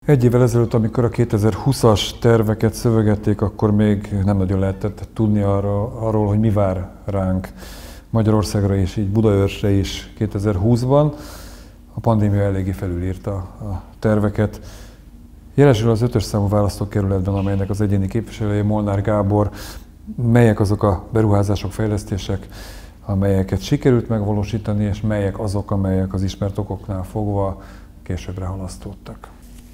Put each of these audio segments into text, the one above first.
Egy évvel ezelőtt, amikor a 2020-as terveket szövegették, akkor még nem nagyon lehetett tudni arról, hogy mi vár ránk Magyarországra és így Budaörsre is 2020-ban. A pandémia eléggé felülírta a terveket. Jelesül az 5-ös számú választókerületben, amelynek az egyéni képviselője Molnár Gábor, melyek azok a beruházások, fejlesztések, amelyeket sikerült megvalósítani, és melyek azok, amelyek az ismert okoknál fogva későbbre halasztódtak.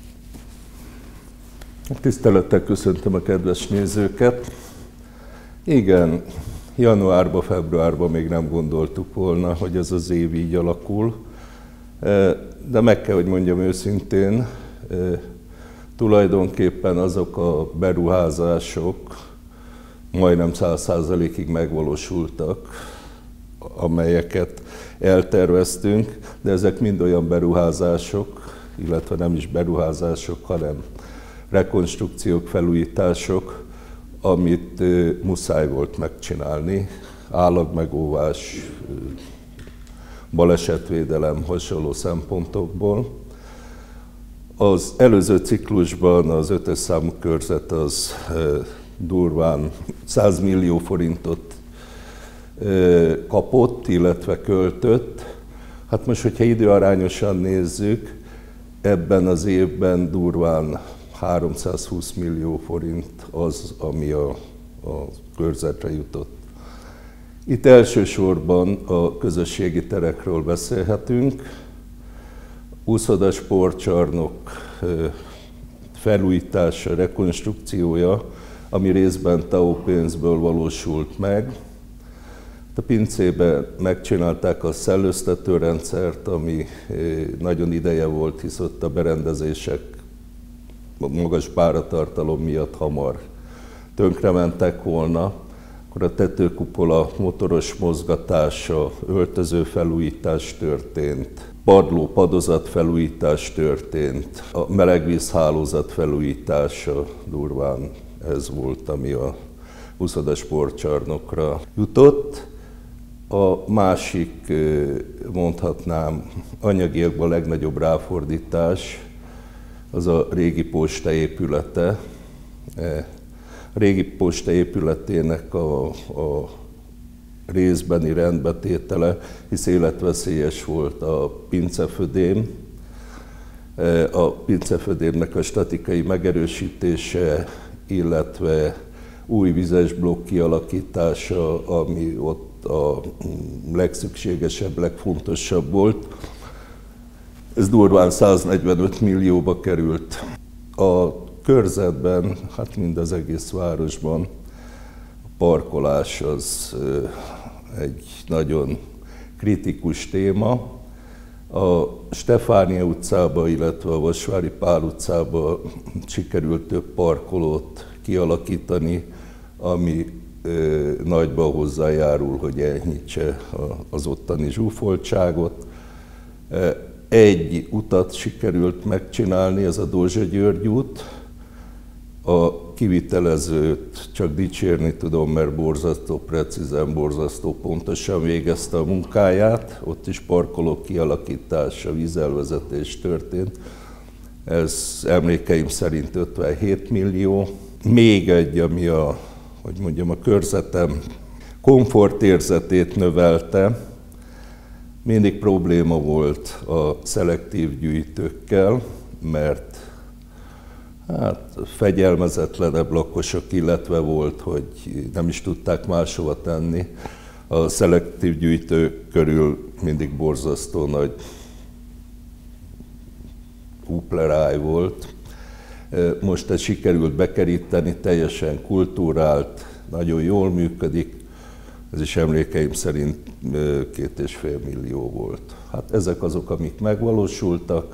Tisztelettel köszöntöm a kedves nézőket. Igen, januárban, februárban még nem gondoltuk volna, hogy ez az év így alakul. De meg kell, hogy mondjam őszintén, tulajdonképpen azok a beruházások majdnem 100%-ig megvalósultak, amelyeket elterveztünk, de ezek mind olyan beruházások, illetve nem is beruházások, hanem rekonstrukciók, felújítások, amit muszáj volt megcsinálni, állagmegóvás, balesetvédelem, hasonló szempontokból. Az előző ciklusban az 5-ös számú körzet az durván 100 millió forintot kapott, illetve költött. Hát most, hogyha időarányosan nézzük, ebben az évben durván 320 millió forint az, ami a körzetre jutott. Itt elsősorban a közösségi terekről beszélhetünk. Úszoda sportcsarnok felújítása, rekonstrukciója, ami részben TAO pénzből valósult meg. A pincében megcsinálták a szellőztetőrendszert, ami nagyon ideje volt, hisz ott a berendezések magas páratartalom miatt hamar tönkrementek volna. Akkor a tetőkupola motoros mozgatása, öltöző felújítás történt, padló, padozat felújítás történt, a melegvízhálózat felújítása durván ez volt, ami a Úszoda sportcsarnokra jutott. A másik, mondhatnám, anyagiakban a legnagyobb ráfordítás, az a régi posta épülete. A régi posta épületének a részbeni rendbetétele, hisz életveszélyes volt a pincefödém. A pincefödémnek a statikai megerősítése, illetve új vizes blokk kialakítása, ami ott a legszükségesebb, legfontosabb volt. Ez durván 145 millióba került. A körzetben, hát mind az egész városban a parkolás az egy nagyon kritikus téma. A Stefánia utcába, illetve a Vasvári Pál utcába sikerült több parkolót kialakítani, ami nagyban hozzájárul, hogy enyhítse az ottani zsúfoltságot. Egy utat sikerült megcsinálni, ez a Dózsa-György út. A kivitelezőt csak dicsérni tudom, mert borzasztó precízen, borzasztó pontosan végezte a munkáját. Ott is parkolók kialakítása, vízelvezetés történt. Ez emlékeim szerint 57 millió. Még egy, ami a körzetem komfortérzetét növelte. Mindig probléma volt a szelektív gyűjtőkkel, mert hát fegyelmezetlenebb lakosok, illetve volt, hogy nem is tudták máshova tenni. A szelektív gyűjtők körül mindig borzasztó nagy húpleráj volt. Most ezt sikerült bekeríteni, teljesen kultúrált, nagyon jól működik. Ez is emlékeim szerint 2,5 millió volt. Hát ezek azok, amik megvalósultak.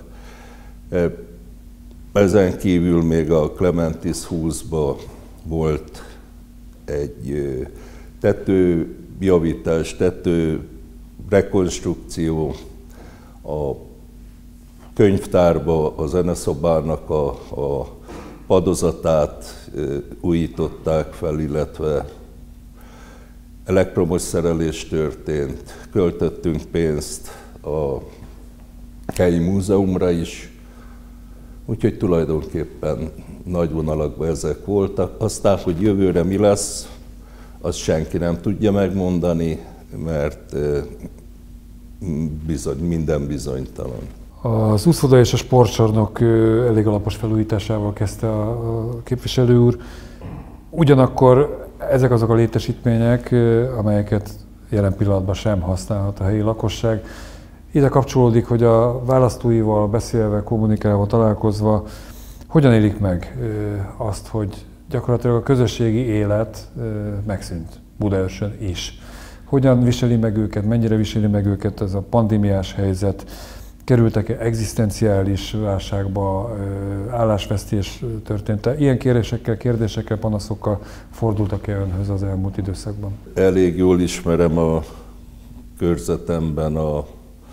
Ezen kívül még a Clementis 20-ban volt egy tetőjavítás, tető rekonstrukció, a könyvtárba, a zeneszobának a padozatát újították fel, illetve elektromos szerelés történt, költöttünk pénzt a helyi múzeumra is, Úgyhogy tulajdonképpen nagy vonalakban ezek voltak. Aztán, hogy jövőre mi lesz, azt senki nem tudja megmondani, mert bizony, minden bizonytalan. Az úszoda és a sportcsarnok elég alapos felújításával kezdte a képviselő úr. Ugyanakkor ezek azok a létesítmények, amelyeket jelen pillanatban sem használhat a helyi lakosság. Ide kapcsolódik, hogy a választóival beszélve, kommunikálva, találkozva, hogyan élik meg azt, hogy gyakorlatilag a közösségi élet megszűnt Budaörsön is. Hogyan viseli meg őket, mennyire viseli meg őket ez a pandémiás helyzet? Kerültek-e egzisztenciális válságba, állásvesztés történt-e? Ilyen kérdésekkel, panaszokkal fordultak-e önhöz az elmúlt időszakban? Elég jól ismerem a körzetemben a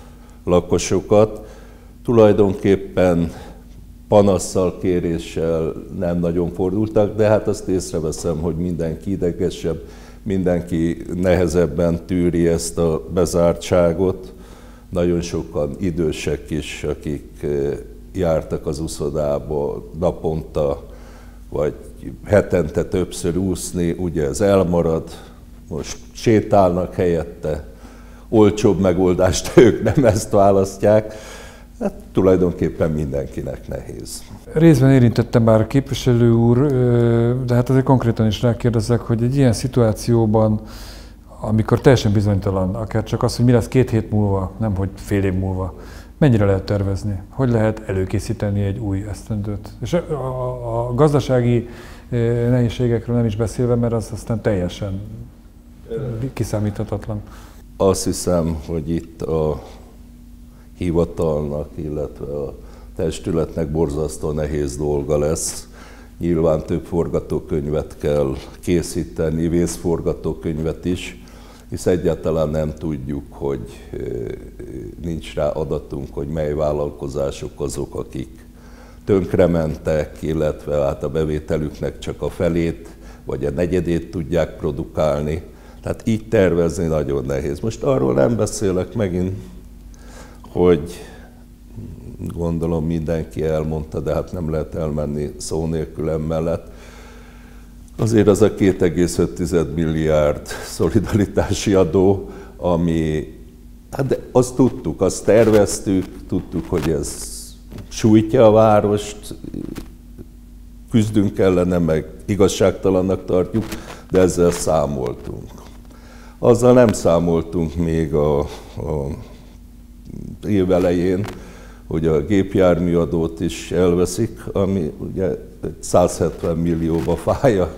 lakosokat. Tulajdonképpen panasszal, kéréssel nem nagyon fordultak, de hát azt észreveszem, hogy mindenki idegesebb, mindenki nehezebben tűri ezt a bezártságot. Nagyon sokan idősek is, akik jártak az úszodába naponta, vagy hetente többször úszni, ugye ez elmarad, most sétálnak helyette, olcsóbb megoldást ők nem ezt választják, hát tulajdonképpen mindenkinek nehéz. Részben érintette már a képviselő úr, de hát azért konkrétan is rákérdezek, hogy egy ilyen szituációban, amikor teljesen bizonytalan, akár csak az, hogy mi lesz 2 hét múlva, nem hogy fél év múlva, mennyire lehet tervezni? Hogy lehet előkészíteni egy új esztendőt? És a gazdasági nehézségekről nem is beszélve, mert az aztán teljesen kiszámíthatatlan. Azt hiszem, hogy itt a hivatalnak, illetve a testületnek borzasztó nehéz dolga lesz. Nyilván több forgatókönyvet kell készíteni, vészforgatókönyvet is, hisz egyáltalán nem tudjuk, hogy nincs rá adatunk, hogy mely vállalkozások azok, akik tönkrementek, illetve hát a bevételüknek csak a felét, vagy a negyedét tudják produkálni. Tehát így tervezni nagyon nehéz. Most arról nem beszélek megint, hogy gondolom mindenki elmondta, de hát nem lehet elmenni szó nélkül emellett. Azért az a 2,5 milliárd szolidaritási adó, ami, hát de azt tudtuk, azt terveztük, tudtuk, hogy ez sújtja a várost, küzdünk ellene, meg igazságtalannak tartjuk, de ezzel számoltunk. Azzal nem számoltunk még a év elején, hogy a gépjárműadót is elveszik, ami ugye 170 millióba fáj a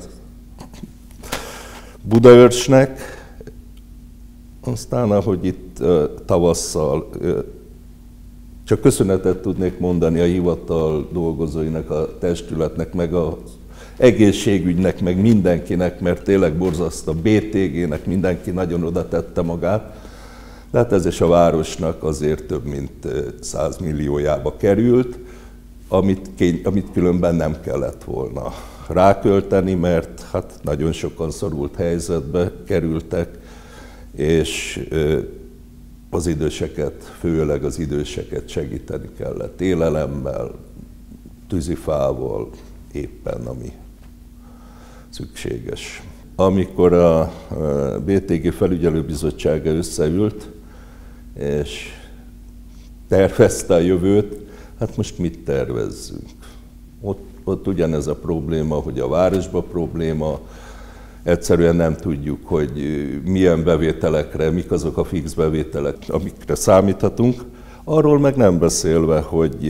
Budaörsnek. Aztán, ahogy itt tavasszal, csak köszönetet tudnék mondani a hivatal dolgozóinak, a testületnek, meg az egészségügynek, meg mindenkinek, mert tényleg borzasztó, a BTG-nek mindenki nagyon oda tette magát. De hát ez is a városnak azért több mint 100 milliójába került, amit különben nem kellett volna rákölteni, mert hát nagyon sokan szorult helyzetbe kerültek, és az időseket, főleg az időseket segíteni kellett élelemmel, tűzifával, éppen ami szükséges. Amikor a BTG felügyelőbizottsága összeült, és tervezte a jövőt, hát most mit tervezzünk? Ott ugyanez a probléma, hogy a városban probléma, egyszerűen nem tudjuk, hogy milyen bevételekre, mik azok a fix bevételek, amikre számíthatunk. Arról meg nem beszélve, hogy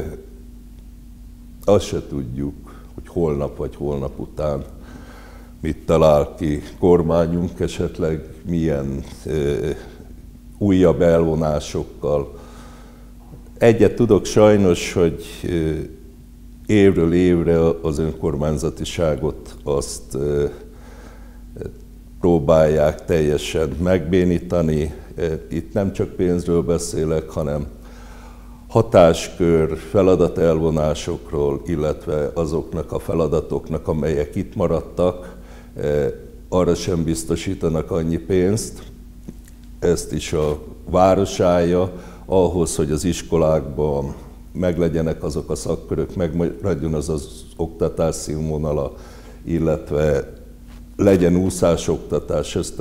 azt se tudjuk, hogy holnap vagy holnap után mit talál ki kormányunk, esetleg milyen újabb elvonásokkal. Egyet tudok sajnos, hogy évről évre az önkormányzatiságot azt próbálják teljesen megbénítani. Itt nem csak pénzről beszélek, hanem hatáskör, feladatelvonásokról, illetve azoknak a feladatoknak, amelyek itt maradtak, arra sem biztosítanak annyi pénzt. Ezt is a város állja, ahhoz, hogy az iskolákban meglegyenek azok a szakkörök, megmaradjon az az oktatás színvonala, illetve legyen úszásoktatás, ezt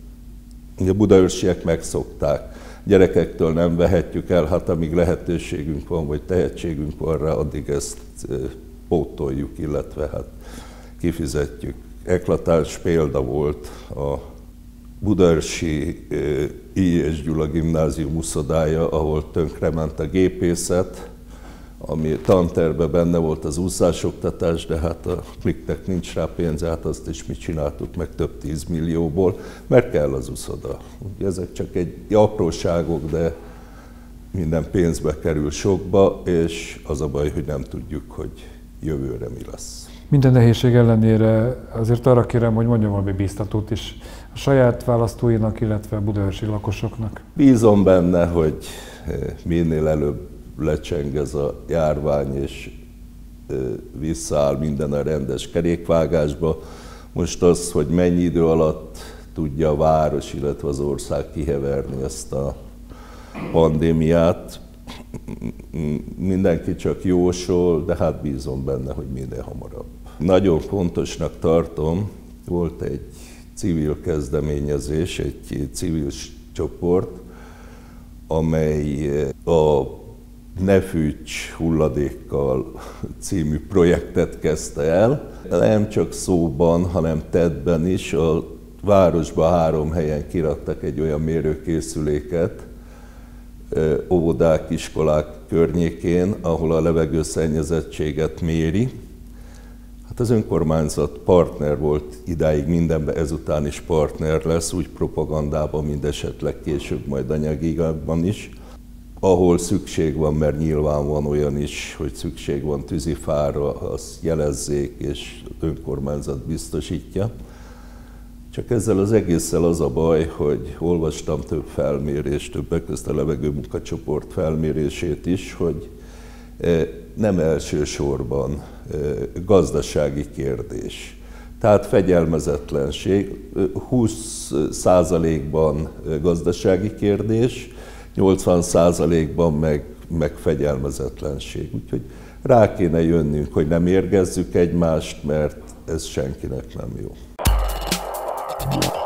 a budaörsiek megszokták. Gyerekektől nem vehetjük el, hát amíg lehetőségünk van, vagy tehetségünk van rá, addig ezt pótoljuk, illetve hát kifizetjük. Eklatáns példa volt a budaörsi I. és Gyula gimnázium uszodája, ahol tönkrement a gépészet, ami tantervben benne volt az úszásoktatás, de hát a kliknek nincs rá pénze, hát azt is mi csináltuk meg több 10 millióból, mert kell az uszoda. Ugye ezek csak egy apróságok, de minden pénzbe kerül sokba, és az a baj, hogy nem tudjuk, hogy jövőre mi lesz. Minden nehézség ellenére azért arra kérem, hogy mondjon valami biztatót is a saját választóinak, illetve a budaörsi lakosoknak. Bízom benne, hogy minél előbb lecseng ez a járvány, és visszaáll minden a rendes kerékvágásba. Most az, hogy mennyi idő alatt tudja a város, illetve az ország kiheverni ezt a pandémiát, mindenki csak jósol, de hát bízom benne, hogy minél hamarabb. Nagyon fontosnak tartom, volt egy civil kezdeményezés, egy civil csoport, amely a Ne fűts hulladékkal című projektet kezdte el. Nem csak szóban, hanem tettben is. A városban 3 helyen kiraktak egy olyan mérőkészüléket, óvodák, iskolák környékén, ahol a levegőszennyezettséget méri. Hát az önkormányzat partner volt idáig mindenben, ezután is partner lesz, úgy propagandában, mint esetleg később majd anyagigában is. Ahol szükség van, mert nyilván van olyan is, hogy szükség van tűzifára, azt jelezzék, és az önkormányzat biztosítja. Csak ezzel az egésszel az a baj, hogy olvastam több felmérést, többek között a levegőmunkacsoport felmérését is, hogy nem elsősorban gazdasági kérdés. Tehát fegyelmezetlenség, 20%-ban gazdasági kérdés, 80%-ban meg fegyelmezetlenség. Úgyhogy rá kéne jönnünk, hogy nem érgezzük egymást, mert ez senkinek nem jó.